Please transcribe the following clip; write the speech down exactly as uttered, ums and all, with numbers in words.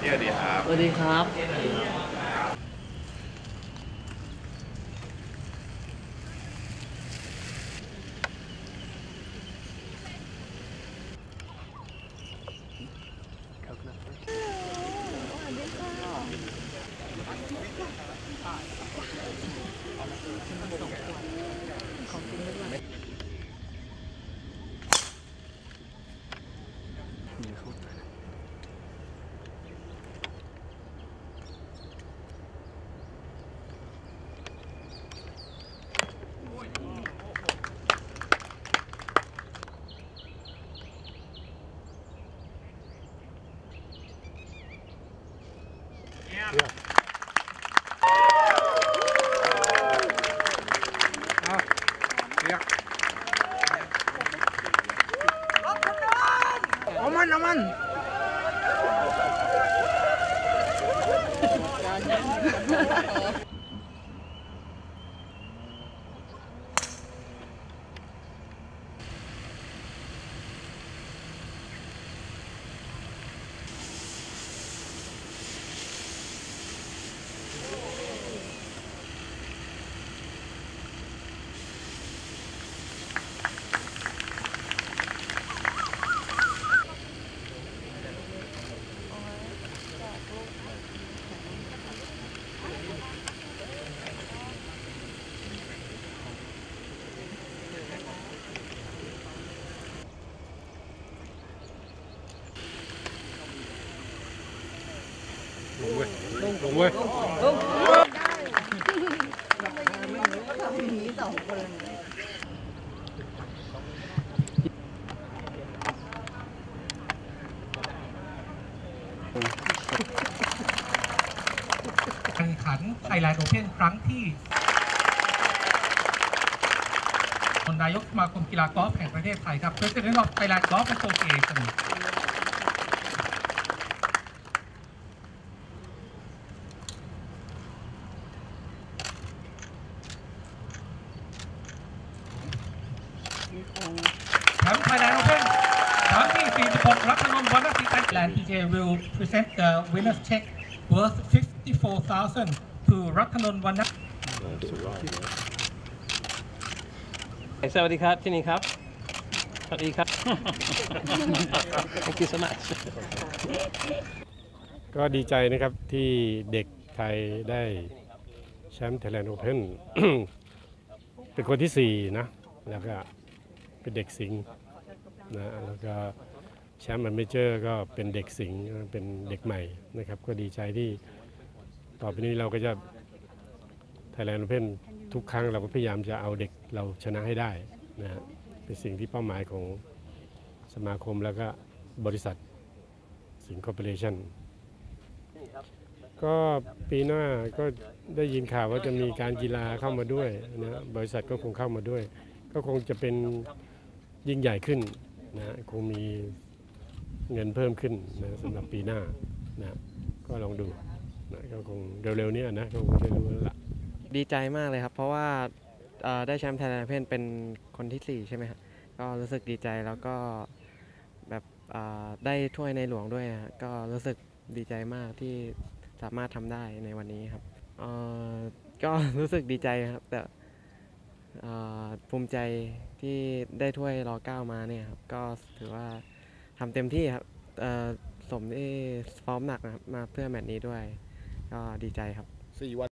สวัสดีครับสวัสดีครับ Yeah. Oh, yeah. Aman, aman. ลงเว้ยลงเว้ยการแข่งขัน Thailand Open ครั้งที่นายกสมาคมกีฬากอล์ฟแห่งประเทศไทยครับ President of Thailand Golf Associationแชมป์ Thailand Open ครั้งที่ สี่สิบหก รัตนนท์ วรรณศิลป์ Thailand พี จี เอ will present the winner's check worth fifty-four thousand to รัตนนท์ วรรณสวัสดีครับที่นี่ครับสวัสดีครับ Thank you so much ก็ดีใจนะครับที่เด็กไทยได้แชมป์ Thailand Open เป็นคนที่สี่นะแล้วก็เป็นเด็กสิงห์นะแล้วก็แชมป์มันเมเจอร์ก็เป็นเด็กสิงห์เป็นเด็กใหม่นะครับก็ดีใจที่ต่อไปนี้เราก็จะ Thailand Open ทุกครั้งเราก็พยายามจะเอาเด็กเราชนะให้ได้นะฮะเป็นสิ่งที่เป้าหมายของสมาคมแล้วก็บริษัทสิงห์คอร์ปอเรชั่นก็ปีหน้าก็ได้ยินข่าวว่าจะมีการกีฬาเข้ามาด้วยนะบริษัทก็คงเข้ามาด้วยก็คงจะเป็นยิ่งใหญ่ขึ้นนะคงมีเงินเพิ่มขึ้นนะสำหรับปีหน้านะก็ลองดูนะก็คงเร็วๆนี้นะก็คงจะรู้แล้วล่ะดีใจมากเลยครับเพราะว่าได้แชมป์ Thailand Open เป็นคนที่สี่ใช่ไหมครับก็รู้สึกดีใจแล้วก็แบบได้ถ้วยในหลวงด้วยนะก็รู้สึกดีใจมากที่สามารถทำได้ในวันนี้ครับก็รู้สึกดีใจครับแต่ภูมิใจที่ได้ถ้วยรอเก้ามาเนี่ยครับก็ถือว่าทำเต็มที่ครับสมที่ซ้อมหนักนะครับมาเพื่อแมตช์นี้ด้วยก็ดีใจครับสี่วัน